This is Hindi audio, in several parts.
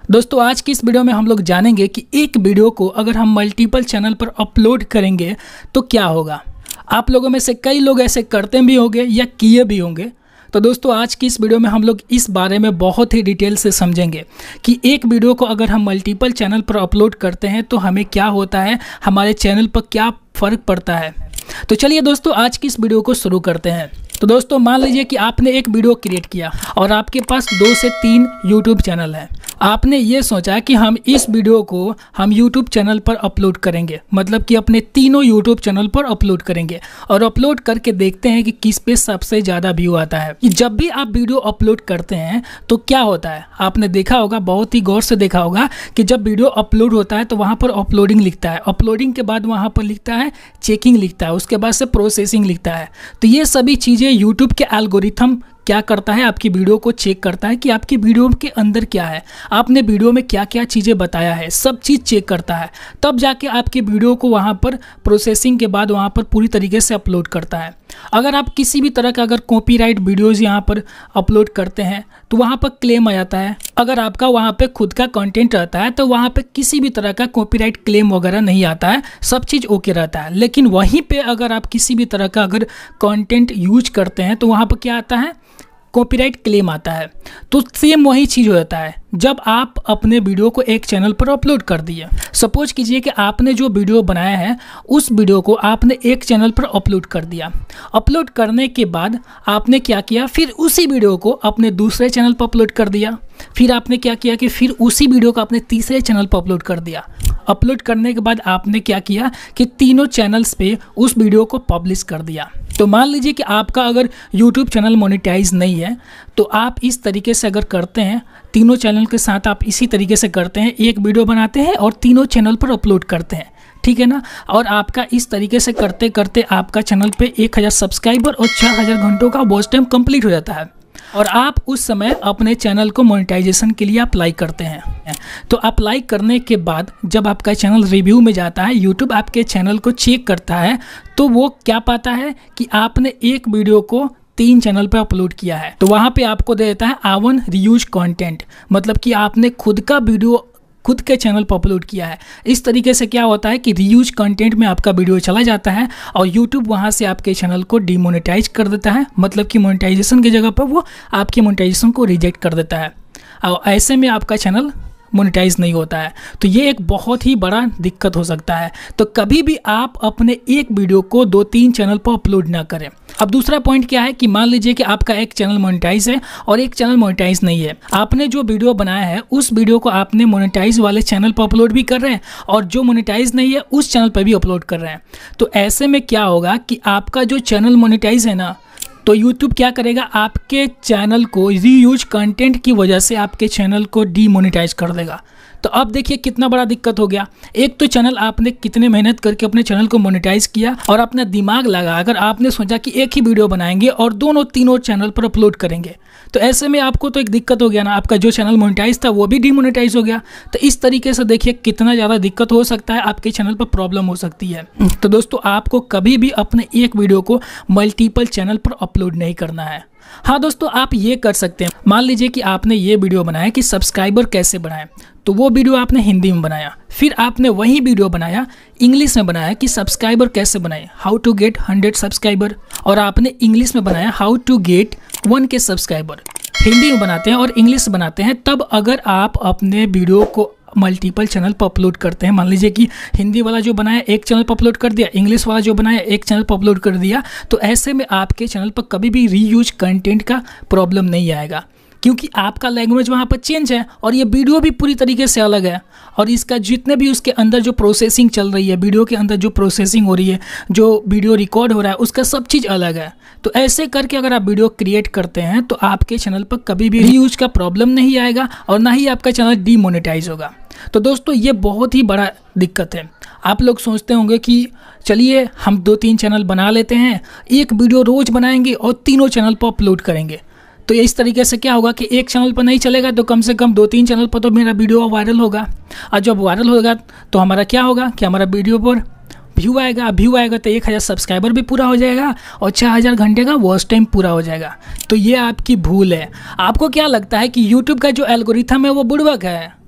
दोस्तों आज की इस वीडियो में हम लोग जानेंगे कि एक वीडियो को अगर हम मल्टीपल चैनल पर अपलोड करेंगे तो क्या होगा। आप लोगों में से कई लोग ऐसे करते भी होंगे या किए भी होंगे। तो दोस्तों आज की इस वीडियो में हम लोग इस बारे में बहुत ही डिटेल से समझेंगे कि एक वीडियो को अगर हम मल्टीपल चैनल पर अपलोड करते हैं तो हमें क्या होता है, हमारे चैनल पर क्या फ़र्क पड़ता है। तो चलिए दोस्तों आज की इस वीडियो को शुरू करते हैं। तो दोस्तों मान लीजिए कि आपने एक वीडियो क्रिएट किया और आपके पास 2 से 3 यूट्यूब चैनल है। आपने ये सोचा कि हम इस वीडियो को हम यूट्यूब चैनल पर अपलोड करेंगे, मतलब कि अपने तीनों यूट्यूब चैनल पर अपलोड करेंगे और अपलोड करके देखते हैं कि किस पे सबसे ज़्यादा व्यू आता है। जब भी आप वीडियो अपलोड करते हैं तो क्या होता है, आपने देखा होगा, बहुत ही गौर से देखा होगा कि जब वीडियो अपलोड होता है तो वहाँ पर अपलोडिंग लिखता है, अपलोडिंग के बाद वहाँ पर लिखता है चेकिंग लिखता है, उसके बाद से प्रोसेसिंग लिखता है। तो ये सभी चीज़ें यूट्यूब के एल्गोरिथम क्या करता है, आपकी वीडियो को चेक करता है कि आपकी वीडियो के अंदर क्या है, आपने वीडियो में क्या क्या चीज़ें बताया है, सब चीज़ चेक करता है। तब जाके आपकी वीडियो को वहाँ पर प्रोसेसिंग के बाद वहाँ पर पूरी तरीके से अपलोड करता है। अगर आप किसी भी तरह का अगर कॉपीराइट वीडियोज़ यहाँ पर अपलोड करते हैं तो वहाँ पर क्लेम आ जाता है। अगर आपका वहाँ पे खुद का कंटेंट रहता है तो वहाँ पे किसी भी तरह का कॉपीराइट क्लेम वगैरह नहीं आता है, सब चीज़ ओके रहता है। लेकिन वहीं पे अगर आप किसी भी तरह का अगर कंटेंट यूज करते हैं तो वहाँ पर क्या आता है, कॉपीराइट क्लेम आता है। तो सेम वही चीज़ होता है जब आप अपने वीडियो को एक चैनल पर अपलोड कर दिए। सपोज कीजिए कि आपने जो वीडियो बनाया है उस वीडियो को आपने एक चैनल पर अपलोड कर दिया। अपलोड करने के बाद आपने क्या किया, फिर उसी वीडियो को अपने दूसरे चैनल पर अपलोड कर दिया। फिर आपने क्या किया कि फिर उसी वीडियो को अपने तीसरे चैनल पर अपलोड कर दिया। अपलोड करने के बाद आपने क्या किया कि तीनों चैनल्स पे उस वीडियो को पब्लिश कर दिया। तो मान लीजिए कि आपका अगर YouTube चैनल मोनेटाइज नहीं है तो आप इस तरीके से अगर करते हैं, तीनों चैनल के साथ आप इसी तरीके से करते हैं, एक वीडियो बनाते हैं और तीनों चैनल पर अपलोड करते हैं, ठीक है ना। और आपका इस तरीके से करते करते आपका चैनल पे 1000 सब्सक्राइबर और 4000 घंटों का वॉच टाइम कंप्लीट हो जाता है और आप उस समय अपने चैनल को मोनेटाइजेशन के लिए अप्लाई करते हैं। तो अप्लाई करने के बाद जब आपका चैनल रिव्यू में जाता है, यूट्यूब आपके चैनल को चेक करता है तो वो क्या पाता है कि आपने एक वीडियो को 3 चैनल पर अपलोड किया है। तो वहाँ पे आपको दे देता है A1 रीयूज कंटेंट, मतलब कि आपने खुद का वीडियो खुद के चैनल पर अपलोड किया है। इस तरीके से क्या होता है कि रीयूज कंटेंट में आपका वीडियो चला जाता है और यूट्यूब वहाँ से आपके चैनल को डीमोनेटाइज कर देता है, मतलब कि मोनेटाइजेशन की जगह पर वो आपकी मोनेटाइजेशन को रिजेक्ट कर देता है और ऐसे में आपका चैनल मोनेटाइज नहीं होता है। तो ये एक बहुत ही बड़ा दिक्कत हो सकता है। तो कभी भी आप अपने एक वीडियो को 2-3 चैनल पर अपलोड ना करें। अब दूसरा पॉइंट क्या है कि मान लीजिए कि आपका एक चैनल मोनेटाइज है और एक चैनल मोनेटाइज नहीं है। आपने जो वीडियो बनाया है उस वीडियो को आपने मोनेटाइज वाले चैनल पर अपलोड भी कर रहे हैं और जो मोनेटाइज नहीं है उस चैनल पर भी अपलोड कर रहे हैं। तो ऐसे में क्या होगा कि आपका जो चैनल मोनेटाइज है ना, तो YouTube क्या करेगा, आपके चैनल को रीयूज कंटेंट की वजह से आपके चैनल को डीमोनेटाइज कर देगा। तो अब देखिए कितना बड़ा दिक्कत हो गया। एक तो चैनल आपने कितने मेहनत करके अपने चैनल को मोनेटाइज किया और अपना दिमाग लगा अगर आपने सोचा कि एक ही वीडियो बनाएंगे और तीनों चैनल पर अपलोड करेंगे, तो ऐसे में आपको तो एक दिक्कत हो गया ना, आपका जो चैनल मोनेटाइज था वो भी डीमोनेटाइज हो गया। तो इस तरीके से देखिए कितना ज़्यादा दिक्कत हो सकता है, आपके चैनल पर प्रॉब्लम हो सकती है। तो दोस्तों आपको कभी भी अपने एक वीडियो को मल्टीपल चैनल पर अपलोड नहीं करना है। हाँ दोस्तों आप ये कर सकते हैं, मान लीजिए कि आपने ये वीडियो बनाया कि सब्सक्राइबर कैसे बनाएं, तो वो वीडियो आपने हिंदी में बनाया। फिर आपने वही वीडियो बनाया इंग्लिश में बनाया कि सब्सक्राइबर कैसे बनाए, हाउ टू गेट 100 सब्सक्राइबर, और आपने इंग्लिश में बनाया how to get 1K subscriber. Hindi में बनाते हैं और इंग्लिश बनाते हैं। तब अगर आप अपने वीडियो को मल्टीपल चैनल पर अपलोड करते हैं, मान लीजिए कि हिंदी वाला जो बनाया एक चैनल पर अपलोड कर दिया, इंग्लिश वाला जो बनाया एक चैनल पर अपलोड कर दिया, तो ऐसे में आपके चैनल पर कभी भी रीयूज कंटेंट का प्रॉब्लम नहीं आएगा, क्योंकि आपका लैंग्वेज वहाँ पर चेंज है और ये वीडियो भी पूरी तरीके से अलग है और इसका जितने भी उसके अंदर जो प्रोसेसिंग चल रही है, वीडियो के अंदर जो प्रोसेसिंग हो रही है, जो वीडियो रिकॉर्ड हो रहा है, उसका सब चीज़ अलग है। तो ऐसे करके अगर आप वीडियो क्रिएट करते हैं तो आपके चैनल पर कभी भी रीयूज का प्रॉब्लम नहीं आएगा और ना ही आपका चैनल डीमोनेटाइज होगा। तो दोस्तों ये बहुत ही बड़ा दिक्कत है। आप लोग सोचते होंगे कि चलिए हम 2-3 चैनल बना लेते हैं, एक वीडियो रोज़ बनाएंगे और तीनों चैनल पर अपलोड करेंगे। तो इस तरीके से क्या होगा कि एक चैनल पर नहीं चलेगा तो कम से कम 2-3 चैनल पर तो मेरा वीडियो वायरल होगा, और जब वायरल होगा तो हमारा क्या होगा कि हमारा वीडियो पर व्यू आएगा तो 1000 सब्सक्राइबर भी पूरा हो जाएगा और 4000 घंटे का वॉच टाइम पूरा हो जाएगा। तो ये आपकी भूल है। आपको क्या लगता है कि यूट्यूब का जो एल्गोरिथम है वो बुड़बक है?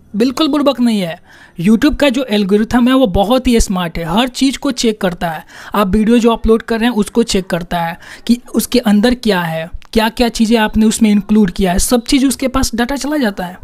बिल्कुल बुड़बक नहीं है। YouTube का जो एल्गोरिथम है वो बहुत ही स्मार्ट है, हर चीज़ को चेक करता है। आप वीडियो जो अपलोड कर रहे हैं उसको चेक करता है कि उसके अंदर क्या है, क्या क्या चीज़ें आपने उसमें इंक्लूड किया है, सब चीज़ उसके पास डाटा चला जाता है।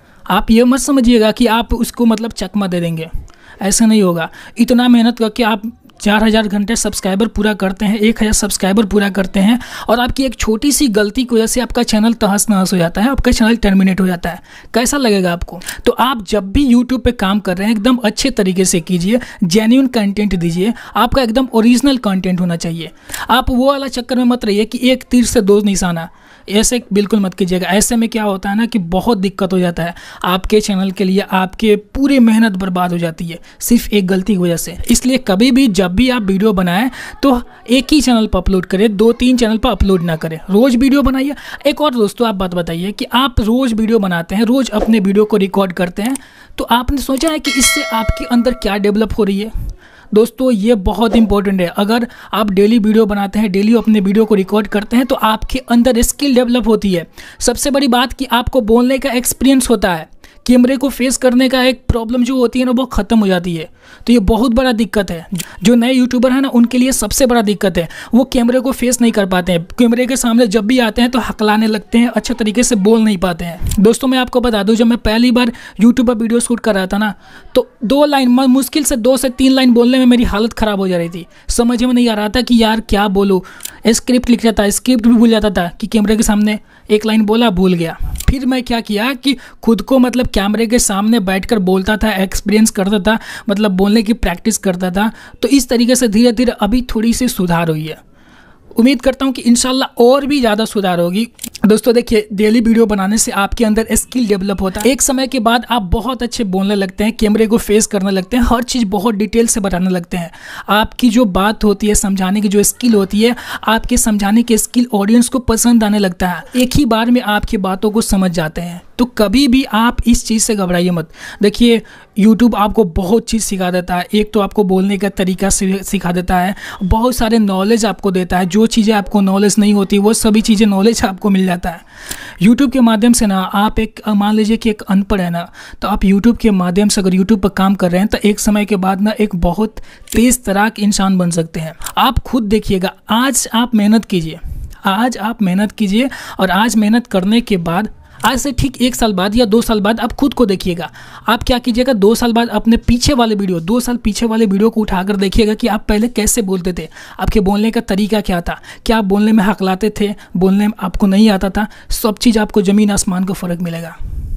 आप ये मत समझिएगा कि आप उसको मतलब चकमा दे देंगे, ऐसा नहीं होगा। इतना मेहनत करके आप 4000 घंटे सब्सक्राइबर पूरा करते हैं, 1000 सब्सक्राइबर पूरा करते हैं, और आपकी एक छोटी सी गलती की वजह से आपका चैनल तहस नहस हो जाता है, आपका चैनल टर्मिनेट हो जाता है। कैसा लगेगा आपको? तो आप जब भी यूट्यूब पे काम कर रहे हैं एकदम अच्छे तरीके से कीजिए, जेन्युइन कंटेंट दीजिए, आपका एकदम ओरिजिनल कंटेंट होना चाहिए। आप वो वाला चक्कर में मत रहिए कि एक तीर से दो निशाना, ऐसे बिल्कुल मत कीजिएगा। ऐसे में क्या होता है ना कि बहुत दिक्कत हो जाता है आपके चैनल के लिए, आपके पूरी मेहनत बर्बाद हो जाती है सिर्फ एक गलती की वजह से। इसलिए कभी भी जब भी आप वीडियो बनाएं तो एक ही चैनल पर अपलोड करें, 2-3 चैनल पर अपलोड ना करें। रोज़ वीडियो बनाइए। एक और दोस्तों आप बात बताइए कि आप रोज़ वीडियो बनाते हैं, रोज़ अपने वीडियो को रिकॉर्ड करते हैं, तो आपने सोचा है कि इससे आपके अंदर क्या डेवलप हो रही है? दोस्तों ये बहुत इंपॉर्टेंट है। अगर आप डेली वीडियो बनाते हैं, डेली अपने वीडियो को रिकॉर्ड करते हैं, तो आपके अंदर स्किल डेवलप होती है। सबसे बड़ी बात कि आपको बोलने का एक्सपीरियंस होता है, कैमरे को फेस करने का एक प्रॉब्लम जो होती है ना वो ख़त्म हो जाती है। तो ये बहुत बड़ा दिक्कत है, जो नए यूट्यूबर है ना उनके लिए सबसे बड़ा दिक्कत है, वो कैमरे को फेस नहीं कर पाते हैं। कैमरे के सामने जब भी आते हैं तो हकलाने लगते हैं, अच्छे तरीके से बोल नहीं पाते हैं। दोस्तों मैं आपको बता दूं, जब मैं पहली बार यूट्यूब पर वीडियो शूट कर रहा था ना, तो 2 लाइन, मुश्किल से 2 से 3 लाइन बोलने में मेरी हालत ख़राब हो जा रही थी। समझ में नहीं आ रहा था कि यार क्या बोलूँ। स्क्रिप्ट लिख जाता, स्क्रिप्ट भी भूल जाता था कि कैमरे के सामने एक लाइन बोला, भूल गया। फिर मैं क्या किया कि खुद को मतलब कैमरे के सामने बैठकर बोलता था, एक्सपीरियंस करता था, मतलब बोलने की प्रैक्टिस करता था। तो इस तरीके से धीरे धीरे अभी थोड़ी सी सुधार हुई है। उम्मीद करता हूँ कि इंशाल्लाह और भी ज़्यादा सुधार होगी। दोस्तों देखिए, डेली वीडियो बनाने से आपके अंदर स्किल डेवलप होता है। एक समय के बाद आप बहुत अच्छे बोलने लगते हैं, कैमरे को फेस करने लगते हैं, हर चीज़ बहुत डिटेल से बताने लगते हैं। आपकी जो बात होती है, समझाने की जो स्किल होती है, आपके समझाने की स्किल ऑडियंस को पसंद आने लगता है। एक ही बार में आपकी बातों को समझ जाते हैं। तो कभी भी आप इस चीज़ से घबराइए मत। देखिए YouTube आपको बहुत चीज़ सिखा देता है। एक तो आपको बोलने का तरीका सिखा देता है, बहुत सारे नॉलेज आपको देता है। जो चीज़ें आपको नॉलेज नहीं होती वो सभी चीज़ें नॉलेज आपको मिल जाता है YouTube के माध्यम से ना। आप एक मान लीजिए कि एक अनपढ़ है ना, तो आप YouTube के माध्यम से अगर YouTube पर काम कर रहे हैं तो एक समय के बाद ना एक बहुत तेज़ तराक इंसान बन सकते हैं। आप खुद देखिएगा, आज आप मेहनत कीजिए, आज आप मेहनत कीजिए, और आज मेहनत करने के बाद आज से ठीक 1 साल बाद या 2 साल बाद आप खुद को देखिएगा। आप क्या कीजिएगा, 2 साल बाद अपने पीछे वाले वीडियो, 2 साल पीछे वाले वीडियो को उठाकर देखिएगा कि आप पहले कैसे बोलते थे, आपके बोलने का तरीका क्या था, क्या आप बोलने में हकलाते थे, बोलने में आपको नहीं आता था। सब चीज़ आपको ज़मीन आसमान का फ़र्क मिलेगा।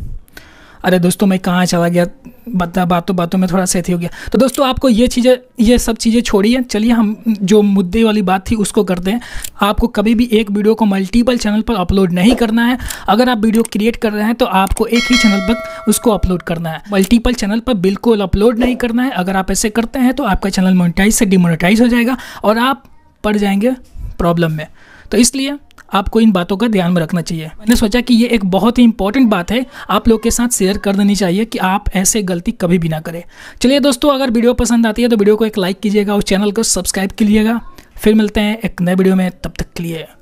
अरे दोस्तों मैं कहाँ चला गया, बातों में थोड़ा सा हो गया। तो दोस्तों आपको ये सब चीज़ें छोड़िए, चलिए हम जो मुद्दे वाली बात थी उसको करते हैं। आपको कभी भी एक वीडियो को मल्टीपल चैनल पर अपलोड नहीं करना है। अगर आप वीडियो क्रिएट कर रहे हैं तो आपको एक ही चैनल पर उसको अपलोड करना है, मल्टीपल चैनल पर बिल्कुल अपलोड नहीं करना है। अगर आप ऐसे करते हैं तो आपका चैनल मोनेटाइज से डिमोनेटाइज हो जाएगा और आप पड़ जाएंगे प्रॉब्लम में। तो इसलिए आपको इन बातों का ध्यान में रखना चाहिए। मैंने सोचा कि ये एक बहुत ही इंपॉर्टेंट बात है, आप लोग के साथ शेयर कर देनी चाहिए कि आप ऐसे गलती कभी भी ना करें। चलिए दोस्तों, अगर वीडियो पसंद आती है तो वीडियो को एक लाइक कीजिएगा और चैनल को सब्सक्राइब कीजिएगा। फिर मिलते हैं एक नए वीडियो में, तब तक के लिए।